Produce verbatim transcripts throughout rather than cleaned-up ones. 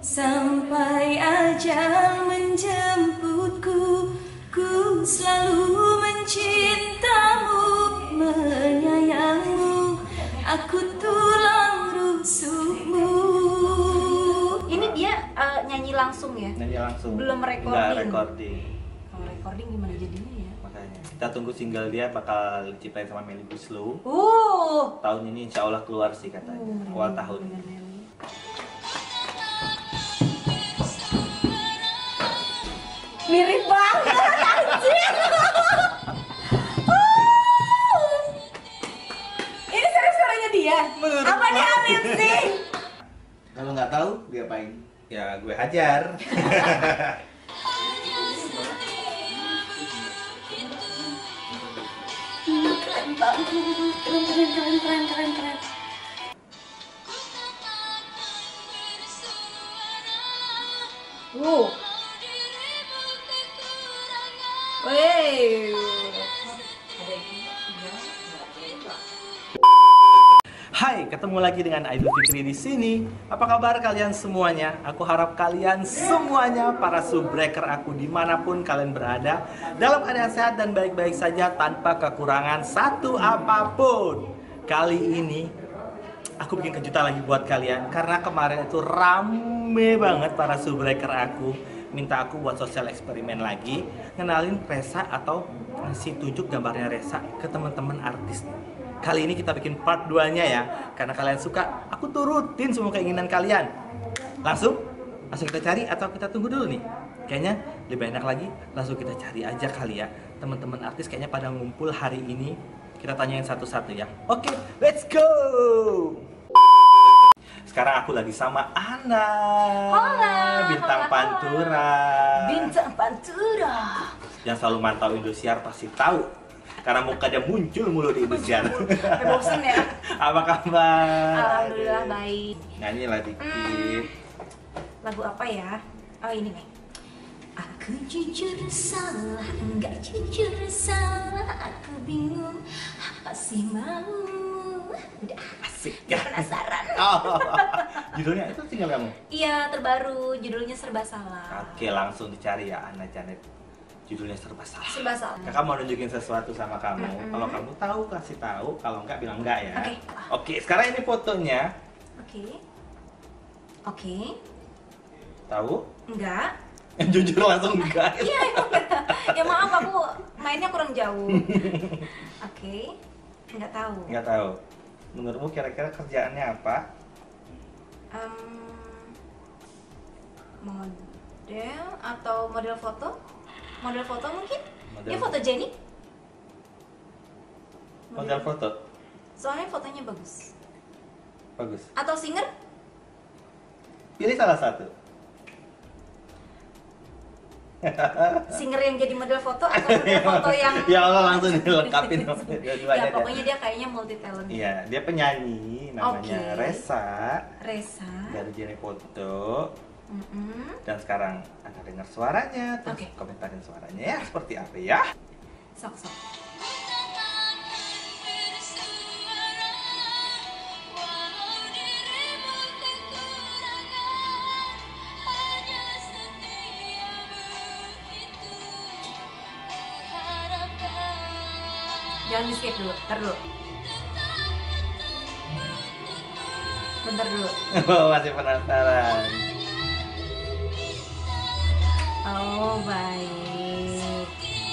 Sampai ajal menjemputku, ku selalu mencintamu, menyayangmu, aku tulang rusukmu. Ini dia uh, nyanyi langsung ya? Nyanyi langsung. Belum recording? Nggak recording. Kalau recording gimana jadinya ya? Makanya kita tunggu single dia bakal diciptain sama Melly Guslow. Uh. Tahun ini insya Allah keluar sih katanya, uh, awal tahun. Mirip banget, anjir. Ini serius suaranya dia? Menurut apa dia lip sync? Kalau nggak tahu, dia apain? Ya gue hajar. Keren banget, keren keren keren keren keren keren. Wow. Wey. Hai, ketemu lagi dengan Aidul Fikri di sini. Apa kabar kalian semuanya? Aku harap kalian semuanya, para subbreaker aku dimanapun kalian berada, dalam keadaan sehat dan baik-baik saja tanpa kekurangan satu apapun. Kali ini aku bikin kejutan lagi buat kalian karena kemarin itu rame banget para subbreaker aku minta aku buat sosial eksperimen lagi, ngenalin Resa atau ngasih tunjuk gambarnya Resa ke teman-teman artis. Kali ini kita bikin part dua nya ya, karena kalian suka, aku turutin semua keinginan kalian. Langsung, langsung kita cari atau kita tunggu dulu nih? Kayaknya lebih enak lagi, langsung kita cari aja kali ya. Teman-teman artis kayaknya pada ngumpul hari ini, kita tanyain satu-satu ya. Oke, let's go! Sekarang aku lagi sama Ana. Hola, bintang hola, Pantura. Bintang Pantura. Yang selalu mantau Indosiar pasti tahu. Karena muka dia muncul mulu di Indosiar. Bosen ya? Apa kabar? Alhamdulillah baik. Nyanyi lah dikit. Hmm, lagu apa ya? Oh ini nih. Aku jujur salah, enggak jujur salah. Aku bingung, apa sih mau? Udah Asik ya? ya. Penasaran. Oh, judulnya itu tinggal kamu? Iya, terbaru. Judulnya Serba Salah. Oke, langsung dicari ya Ana Janet. Judulnya Serba Salah. Serba Salah. Kakak mau nunjukin sesuatu sama kamu. Mm-hmm. Kalau kamu tahu kasih tahu, kalau enggak bilang enggak ya. Oke. Oke, sekarang ini fotonya. Oke. Oke. Tahu? Enggak. Jujur langsung enggak. Iya, emang enggak. Ya maaf, aku mainnya kurang jauh. Oke. Enggak tahu. Enggak tahu. Menurutmu kira-kira kerjaannya apa? Um, model atau model foto? Model foto mungkin? Model. Dia foto Jenny? Model foto. Soalnya fotonya bagus. Bagus. Atau singer? Pilih salah satu. Singer yang jadi model foto atau model foto yang Ya Allah, langsung dilengkapin. Ya pokoknya dia kayaknya multi talent. Iya, dia penyanyi namanya Oke. Resa Resa. dari Jenny Foto. Mm-mm. Dan sekarang Anda dengar suaranya, terus Oke. komentarin suaranya ya seperti apa ya. Sok sok. Jangan di skip dulu, ntar dulu. Bentar dulu. Oh, masih penasaran. Oh baik.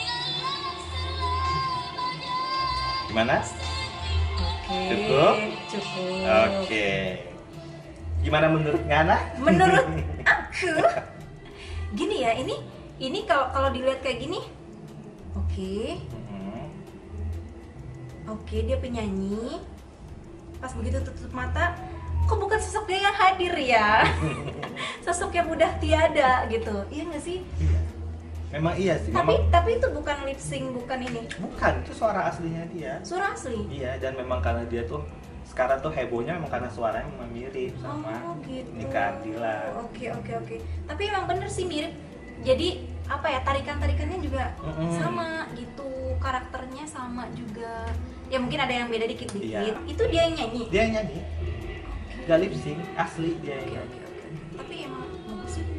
Gimana? Oke. Cukup? Cukup. Oke. Gimana menurut Ngana? Menurut aku, gini ya, ini ini kalau kalau dilihat kayak gini, oke, Mhm. oke dia penyanyi. Pas begitu tutup mata, kok bukan sosok dia yang hadir ya? Sosok yang udah tiada gitu, iya nggak sih? Iya. Memang iya sih. Tapi Memang tapi itu bukan lip sync, bukan ini. bukan, itu suara aslinya dia. Suara asli. Iya, dan memang karena dia tuh sekarang tuh hebohnya memang karena suaranya memang mirip sama Oh gitu. Nika Ardila. Oke oke oke. Tapi emang bener sih mirip. Jadi apa ya, tarikan-tarikannya juga Mm-mm. sama gitu, karakternya sama juga. Ya mungkin ada yang beda dikit-dikit. Iya. Itu dia yang nyanyi. Dia yang nyanyi. Gak lip sync, asli dia yang Oke nyanyi. oke oke. Tapi emang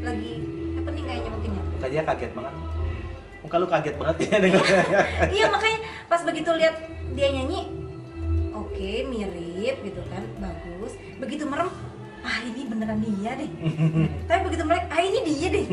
lagi happening kayaknya mungkin ya. Muka dia kaget banget. Muka lu kaget banget ya denger. Iya makanya pas begitu lihat dia nyanyi, oke mirip gitu kan, bagus. Begitu merem, ah ini beneran dia deh. Tapi begitu melek, ah ini dia deh.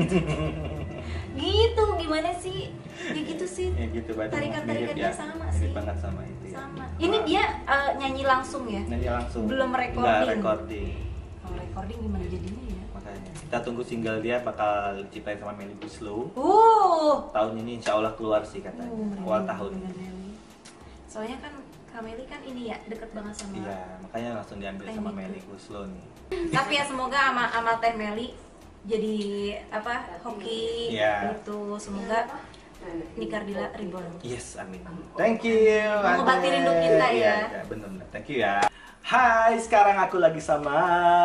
Gitu gimana sih? Ya gitu sih. Ya gitu banget. Tarikan-tarikannya Ya. sama Mirip sih. banget sama itu ya. Sama. Ini dia uh, nyanyi langsung ya? Nyanyi langsung. Belum Nggak recording. recording. Kalau recording gimana jadinya ya? Makanya kita tunggu single dia bakal diciptain sama Melly Guslow. Uh. Tahun ini insya Allah keluar sih katanya. Uh, Awal tahun. dengan Melly. Soalnya kan Kak Melly kan ini ya deket banget sama. Iya, makanya langsung diambil Teh sama Melly. Melly Guslow nih. Tapi ya semoga amal amal Teh Melly jadi apa hoki Iya. gitu. Semoga Nikar Dila reborn. Yes, amin. Thank you. Mengobati Ade. rindu kita ya. Iya, iya, bener-bener. Thank you ya. Hai, sekarang aku lagi sama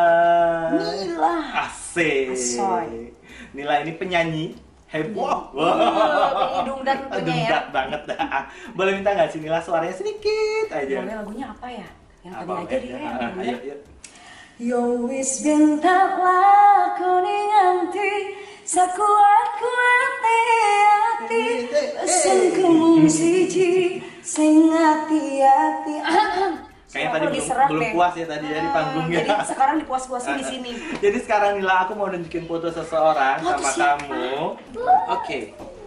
Nila. Asik. Asoy. Nila ini penyanyi heboh. Wow. Hidung dan punya ya. Dungdak banget dah. Boleh minta nggak sih Nila suaranya sedikit aja? Boleh lagunya apa ya? Yang Apa, tadi aja eh, deh. ah, ya. ayo, ayo. Yo wis bentaklah kau nganti sakuat-kuat hati pesen kumung siji sing hati-hati. Kayaknya tadi belum, belum puas ya tadi ya di panggungnya. Jadi sekarang dipuas-puasin di sini. Jadi sekarang Nila aku mau nunjukin foto seseorang Foto sama siapa? kamu. Oke.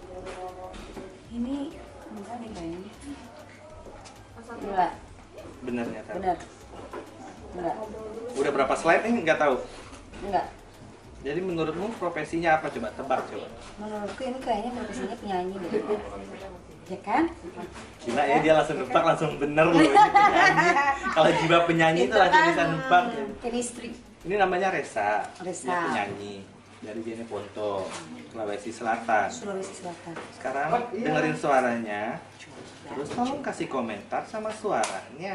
Ini enggak nih kayaknya. Enggak, Bener ternyata. benar. Enggak, Udah berapa slide nih nggak tahu. enggak. Jadi menurutmu profesinya apa coba tebak coba? Menurutku ini kayaknya profesinya penyanyi deh. Ya kan? Gila ya dia langsung nebak langsung bener loh ini penyanyi. Kalau jiwa penyanyi itu langsung bisa nebak. Chemistry. Ini namanya Resa. Resa. Dia penyanyi dari Jeneponto, Sulawesi Selatan. Sulawesi Selatan. Sekarang dengerin suaranya. Terus tolong kasih komentar sama suaranya.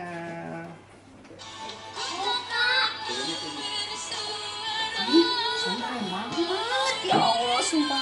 Ih, sumpah keren banget. Ya Allah, sumpah.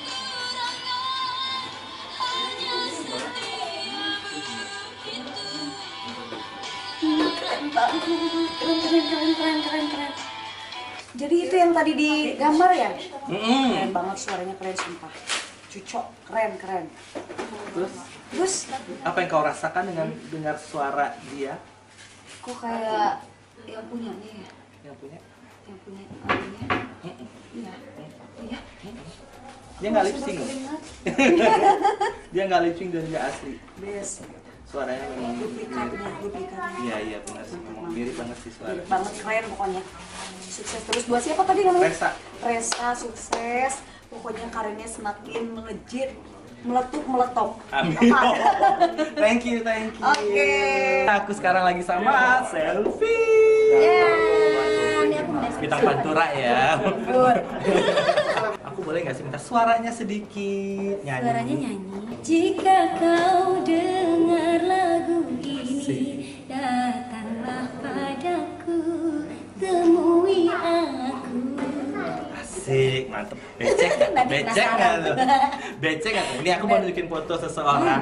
Hmm, keren banget. Keren, keren, keren, keren, keren, keren. Jadi itu yang tadi di gambar ya? Mm-mm. Keren banget, suaranya keren sumpah. Cucok, keren, keren. Terus Terus, apa yang kau rasakan dengan dengar suara dia kok kayak yang punyanya ya? yang punya? Yang punya lagunya? Mm-mm. Iya. Iya. Dia nggak lip sync. Sudah keringat. Dia nggak lip sync dan dia asli. Best. Suaranya memang Duplikatnya, duplikatnya. Iya iya benar sih, memang mirip banget sih suara. Mirip banget, keren pokoknya. Sukses terus buat siapa tadi namanya? Resa. Resa, sukses. Pokoknya karirnya semakin melejit, meletup, meletup. Amin. Apa? Thank you, thank you. Oke. Aku sekarang lagi sama Selfie. Ya, ini aku mau Bintang Pantura ya. Betul. Aku boleh nggak sih minta suaranya sedikit nyanyi? Suaranya nyanyi. Jika kau dengar lagu ini, datanglah padaku, temui aku. Asik, mantep. Becek nggak? Nanti Becek nggak tuh? Becek nggak tuh? Ini aku mau nunjukin foto seseorang.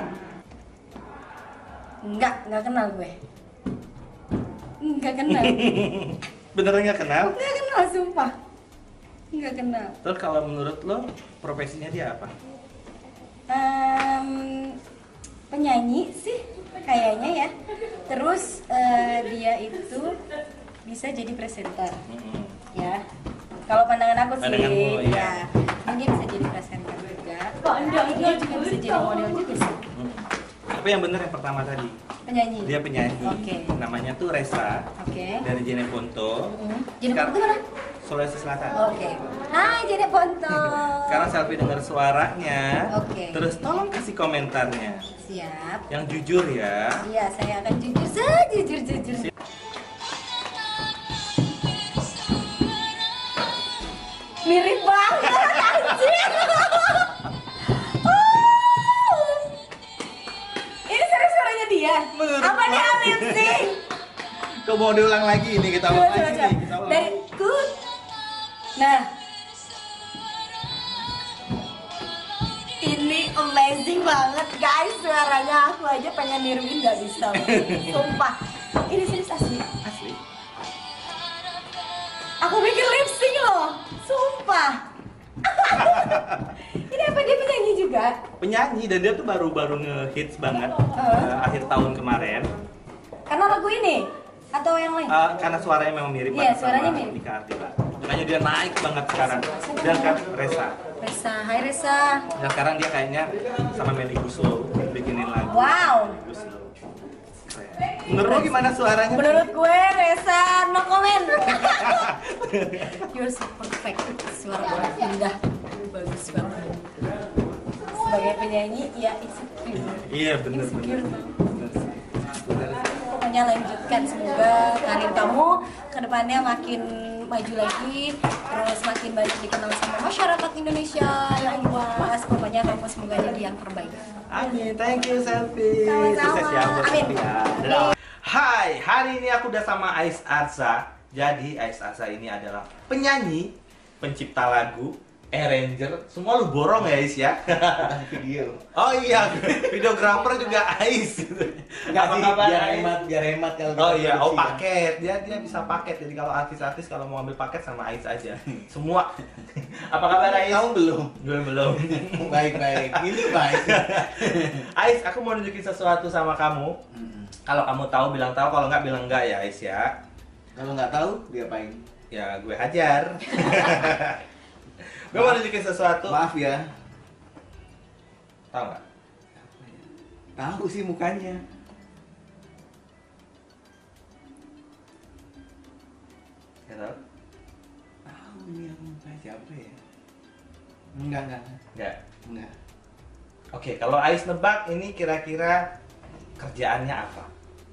Enggak, enggak kenal gue. Enggak kenal. Beneran nggak kenal? Enggak kenal, sumpah. Enggak kenal. Terus kalau menurut lo profesinya dia apa? Em, penyanyi sih kayaknya ya. Terus eh, dia itu bisa jadi presenter Mm-mm. ya. Kalau pandangan aku sih, Pandanganmu, iya. ya. Dia bisa jadi presenter juga. Tapi dia juga bisa jadi model juga sih. Mm. Apa yang bener yang pertama tadi? Penyanyi. Dia penyanyi. Oke. Namanya tuh Resa. Oke. Dari Jeneponto. Mm. Jadi Sekarang- itu mana? Sulawesi Selatan. Oke. Hai, jadi Ponto. Sekarang Selfie dengar suaranya. Oke. Terus tolong kasih komentarnya. Siap. Yang jujur ya. Iya, saya akan jujur sejujur-jujur. Mirip banget, anjir. Uh. Ini serius suaranya dia? Menurut Apa dia gua. lip sync? Kau mau diulang lagi ini kita Coba, ulang coba, lagi coba. nih. Kita ulang. Dari ku. Nah. Ini amazing banget guys, suaranya aku aja pengen niruin gak bisa. Sumpah. Ini serius asli. Asli. Aku bikin lip sync loh. Sumpah. ya? Penyanyi, dan dia tuh baru-baru ngehits banget uh, akhir tahun kemarin. Karena lagu ini? Atau yang lain? Uh, karena suaranya memang mirip Iya, banget suaranya sama mirip. Nika Ardila. Makanya dia naik banget sekarang. Dan kan Resa. Resa, hai Resa. Dan sekarang dia kayaknya sama Melly Guslo bikinin lagu. Wow. Guslo. Menurut lo gimana suaranya? Menurut gue Resa, no comment. You're so perfect. Suara orang indah. Bagus banget. Sebagai penyanyi, ya insecure. Iya bener Insecure. bener. Pokoknya lanjutkan, semoga karir kamu kedepannya makin maju lagi, terus makin banyak dikenal sama masyarakat Indonesia yang luas. Pokoknya kamu semoga jadi yang terbaik. Amin, thank you Selfie. Sama-sama. Sukses ya buat Amin. Selfie ya. Dadah. Hai, hari ini aku udah sama Ais Arza. Jadi Ais Arza ini adalah penyanyi, pencipta lagu, arranger, semua lu borong ya Ais ya. Video. Oh iya, videografer juga Ais. Nggak Apa sih, kabar, biar Ais? hemat, biar hemat kalau Oh kita iya, oh produksi ya. paket. Dia dia bisa paket. Jadi kalau artis-artis kalau mau ambil paket sama Ais aja. Semua. Apa kabar Ais? Kamu belum? Gue belum. Baik baik, ini baik. Ais, aku mau nunjukin sesuatu sama kamu. Kalau kamu tahu bilang tahu, kalau nggak bilang nggak ya Ais ya. Kalau nggak tahu, diapain? Ya gue hajar. Gue mau nunjukin sesuatu. Maaf ya. Tahu nggak? Tahu sih mukanya. Ya tahu? Tahu ini yang muka siapa ya? Enggak enggak Nggak. enggak. Oke, kalau Ais nebak ini kira-kira kerjaannya apa?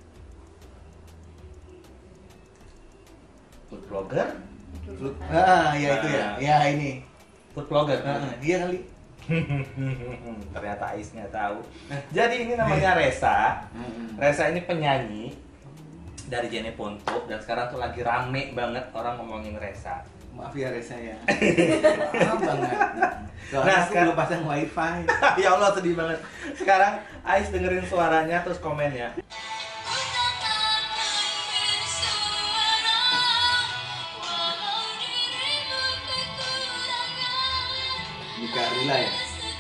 Food blogger? Lu- Ah ya itu ya, ya ini. Food blogger. Ah, dia kali. Ternyata Ais nggak tahu. Jadi ini namanya Resa. Resa ini penyanyi dari Jene Ponto dan sekarang tuh lagi rame banget orang ngomongin Resa. Maaf ya Resa ya. Maaf banget. Soalnya Nah, aku sekarang- belum pasang wifi. Ya Allah sedih banget. Sekarang Ais dengerin suaranya terus komennya. Nika Ardila ya.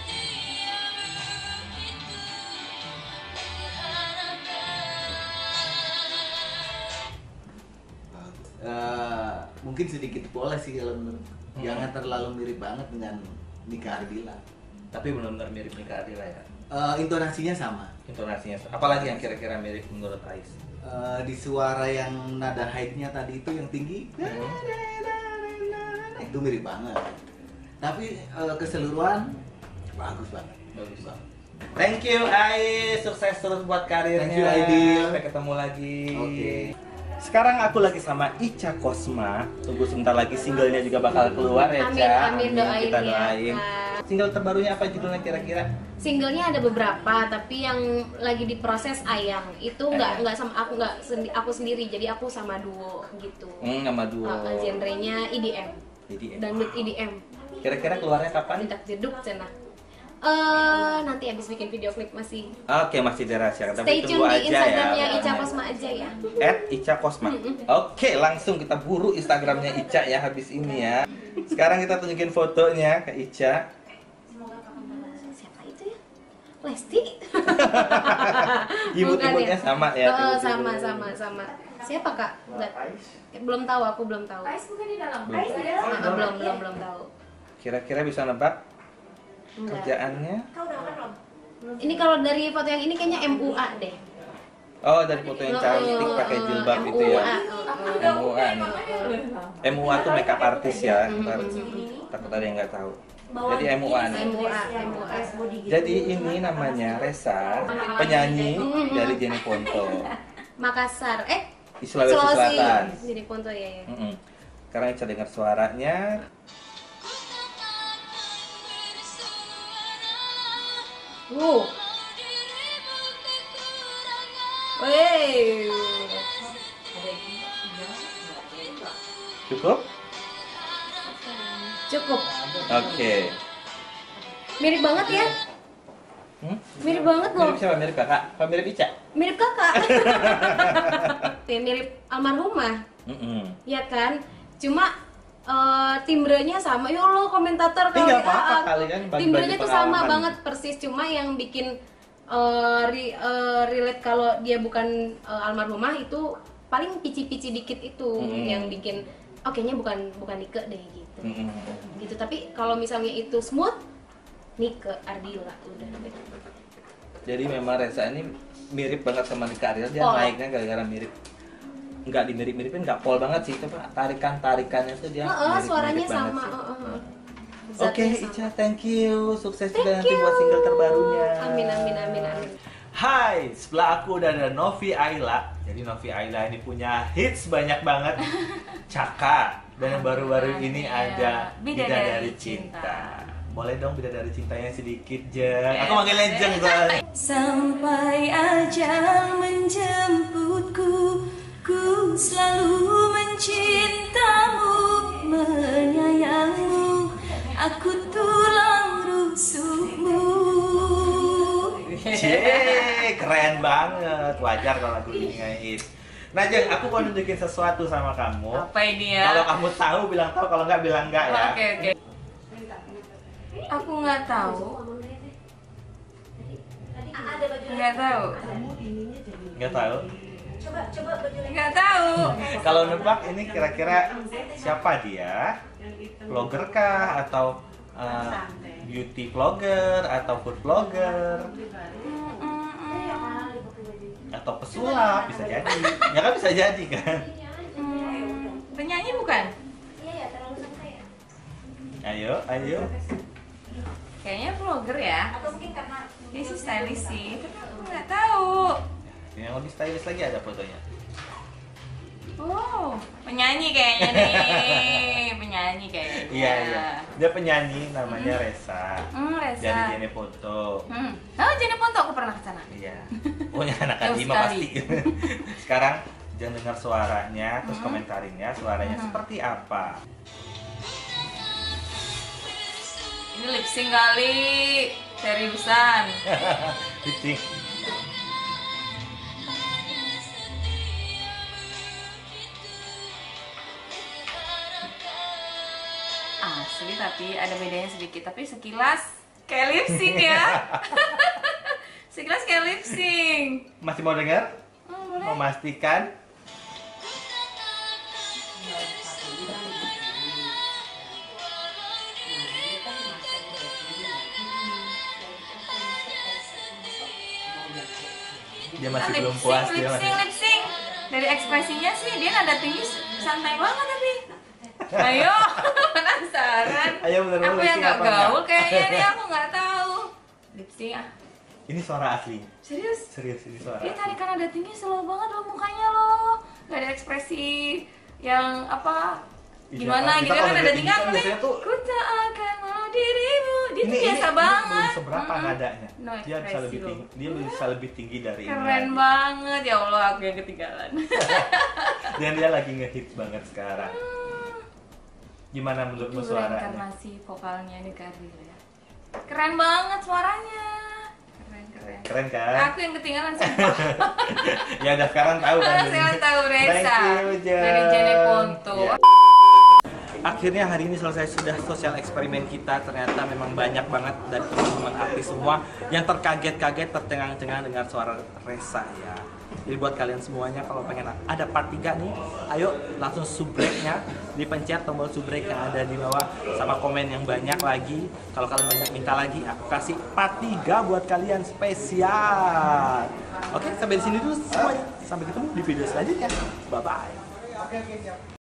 Eh, mungkin sedikit boleh sih kalau menurut. Hmm. Jangan terlalu mirip banget dengan Nika Ardila. Tapi benar-benar mirip Nika Ardila ya. Eh, intonasinya sama. Intonasinya. Apalagi yang kira-kira mirip menurut Ais? Eh, di suara yang nada high-nya tadi itu yang tinggi, Hmm. itu mirip banget. Tapi eh, keseluruhan bagus banget. Bagus banget. Thank you Ais, sukses terus buat karirnya. Thank you, Aidil. Sampai ketemu lagi. Oke. Sekarang aku lagi sama Ica Kosma. Tunggu sebentar lagi singlenya juga bakal keluar ya, Amin, Ca. amin, doain Kita ya, doain. Kak. Single terbarunya apa judulnya kira-kira? Singlenya ada beberapa, tapi yang lagi diproses Ayang itu nggak Ayang. nggak sama aku nggak sendi- aku sendiri, jadi aku sama duo gitu. Hmm, nama duo. Uh, genrenya E D M, Jadi dangdut E D M, kira-kira keluarnya kapan? minta jeduk cina. Eh nanti habis bikin video klip masih. Oke, masih dirahasiakan. Tapi Stay tunggu tune di aja Instagramnya ya. Ica Kosma aja ya. At Ica Kosma. Oke, langsung kita buru Instagramnya Ica ya habis ini ya. Sekarang kita tunjukin fotonya ke Ica. Siapa itu ya? Lesti? Imut-imutnya Bukan sama ya. Oh, imut-imut. sama sama sama. Siapa kak? Nggak. Belum tahu, aku belum tahu. Ais bukan di dalam. Belum. Ais di dalam. Ah, belum belum belum tahu. Kira-kira bisa nebak Enggak. kerjaannya? Kau udah makan belum? Ini kalau dari foto yang ini kayaknya M U A deh. Oh, dari foto yang cantik pakai jilbab itu ya. M U A nih. M U A tuh makeup artist ya. Ntar takut ada yang nggak tahu. Jadi M U A nih. M U A, M U A. Jadi ini namanya Resa, penyanyi dari Jene Ponto Makassar. Eh, di Sulawesi Selatan. Jadi Ponto ya ya. Mm-mm. Sekarang Ica dengar suaranya. Wow. Wey. Cukup? Cukup. Oke. Mirip banget ya. Hmm? Mirip banget loh. Mirip siapa? Mirip kakak? Apa mirip Ica? Mirip kakak. Ya, mirip almarhumah. Mm-mm. Ya kan? Cuma eh, timbrenya sama. Ya Allah, komentator Tapi nggak kali, apa-apa, ah, kali kan bagi-bagi timbrenya tuh sama pengalaman. banget persis, cuma yang bikin eh, ri- eh, relate kalau dia bukan eh, almarhumah itu paling pici-pici dikit itu Hmm. yang bikin oh kayaknya bukan bukan Nike deh gitu. Mm-mm. Gitu. Tapi kalau misalnya itu smooth, Nike Ardila udah. Jadi memang Reza ini mirip banget sama Nika Ardila, dia Pol. naiknya gara-gara mirip. Nggak dimirip-miripin, nggak pol banget sih, tapi tarikan-tarikannya tuh dia Heeh, mirip-mirip suaranya banget sama. sih. heeh, heeh. Oke, Zatnya sama. Ica, thank you. Sukses juga Thank nanti you. buat single terbarunya. Amin amin amin amin. Hai, sebelah aku udah ada Novi Ayla. Jadi Novi Ayla ini punya hits banyak banget. Caka. Dan yang baru-baru ini ada Bidadari Cinta. Boleh dong Bidadari Cintanya sedikit, Jeng. Aku manggilnya Jeng soalnya. Sampai ajal menjemputku, ku selalu mencintamu, menyayangmu, aku tulang rusukmu. Cie, keren banget. Wajar kalau lagu ini ngehit. Nah, Jeng, aku mau nunjukin sesuatu sama kamu. Apa ini ya? Kalau kamu tahu bilang tahu, kalau nggak bilang nggak ya. Oke oke. Aku nggak tahu. Nggak tahu. Nggak tahu. Nggak tahu. Kalau nebak ini kira-kira siapa dia? Vlogger kah atau uh, beauty vlogger atau food vlogger atau pesulap, bisa jadi. Ya kan bisa jadi kan. Hmm, penyanyi bukan? Ayo, ayo. Kayaknya vlogger ya. Atau mungkin karena Dia sih stylish sih, tapi aku nggak tahu. Yang lebih stylish lagi ada fotonya. Oh, penyanyi kayaknya nih, penyanyi kayaknya. Iya, iya. Dia penyanyi namanya Reza. Hmm, Reza. Jadi Jene Foto. Hmm. Oh, Jene Ponto aku pernah ke sana. Iya. Punya anak Jauh Adima sekali. pasti. Sekarang jangan dengar suaranya, terus Hmm. komentarinnya suaranya Hmm. seperti apa. Ini lip sync kali, seriusan. Pitching. Asli tapi ada bedanya sedikit, tapi sekilas kayak lip sync ya. Sekilas kayak lip sync. Masih mau dengar? Hmm, boleh. Memastikan. Dia masih Lip belum sync, puas, lip dia sync, masih. lip sync. Dari ekspresinya sih dia nada tinggi santai banget tapi. Ayo, penasaran. Ayo bener-bener Aku lip yang sync nggak apa enggak? gaul kayaknya nih, aku nggak tahu. Lip sync ah. Ini suara asli. Serius? Serius ini suara. Dia asli. tarikan nada tinggi slow banget loh mukanya loh. Gak ada ekspresi yang apa Iya, gimana kita gitu kalau kan nada ada tinggi tinggi kan apa nih? biasanya tuh- Ku tak akan mau dirimu. Dia tuh Ini- biasa ini- ini banget. belum seberapa Mm-mm. nadanya. No Dia bisa ekspresi lebih loh. tinggi. Dia bisa lebih tinggi dari ini. Keren lagi. banget ya Allah, aku yang ketinggalan. Dan dia lagi ngehits banget sekarang. Gimana menurutmu Itu suaranya? reinkarnasi vokalnya di Ardila ya. Keren banget suaranya. Keren keren. Keren kan? Aku yang ketinggalan sumpah. Ya udah sekarang tahu kan. Saya jadinya. tahu Reza Thank you, Jen. dari Jene Ponto. Ya. Akhirnya hari ini selesai sudah sosial eksperimen kita. Ternyata memang banyak banget dari teman-teman artis semua yang terkaget-kaget, tercengang-cengang dengan suara Reza ya. Jadi buat kalian semuanya kalau pengen ada part tiga nih, ayo langsung subrek-nya, dipencet tombol subrek yang ada di bawah sama komen yang banyak lagi. Kalau kalian banyak minta lagi, aku kasih part tiga buat kalian spesial. Oke, sampai di sini dulu semuanya. Sampai ketemu di video selanjutnya. Bye bye.